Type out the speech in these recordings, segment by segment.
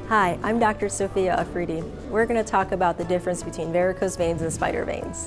Hi, I'm Dr. Sophia Afridi. We're going to talk about the difference between varicose veins and spider veins.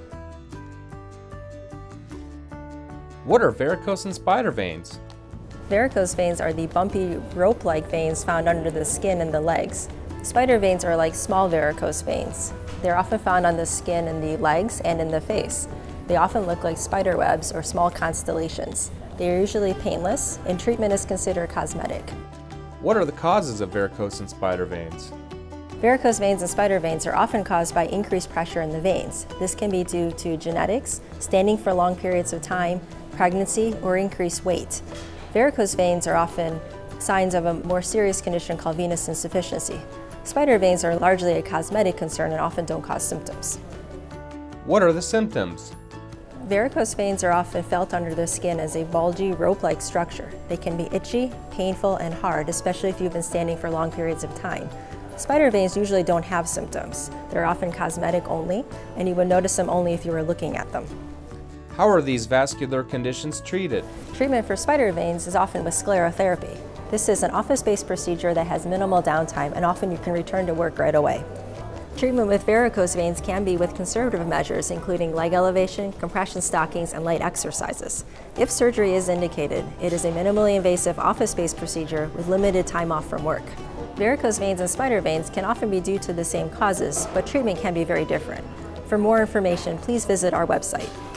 What are varicose and spider veins? Varicose veins are the bumpy, rope-like veins found under the skin and the legs. Spider veins are like small varicose veins. They're often found on the skin in the legs and in the face. They often look like spider webs or small constellations. They are usually painless, and treatment is considered cosmetic. What are the causes of varicose and spider veins? Varicose veins and spider veins are often caused by increased pressure in the veins. This can be due to genetics, standing for long periods of time, pregnancy, or increased weight. Varicose veins are often signs of a more serious condition called venous insufficiency. Spider veins are largely a cosmetic concern and often don't cause symptoms. What are the symptoms? Varicose veins are often felt under the skin as a bulgy, rope-like structure. They can be itchy, painful, and hard, especially if you've been standing for long periods of time. Spider veins usually don't have symptoms. They're often cosmetic only, and you would notice them only if you were looking at them. How are these vascular conditions treated? Treatment for spider veins is often with sclerotherapy. This is an office-based procedure that has minimal downtime, and often you can return to work right away. Treatment with varicose veins can be with conservative measures, including leg elevation, compression stockings, and light exercises. If surgery is indicated, it is a minimally invasive office-based procedure with limited time off from work. Varicose veins and spider veins can often be due to the same causes, but treatment can be very different. For more information, please visit our website.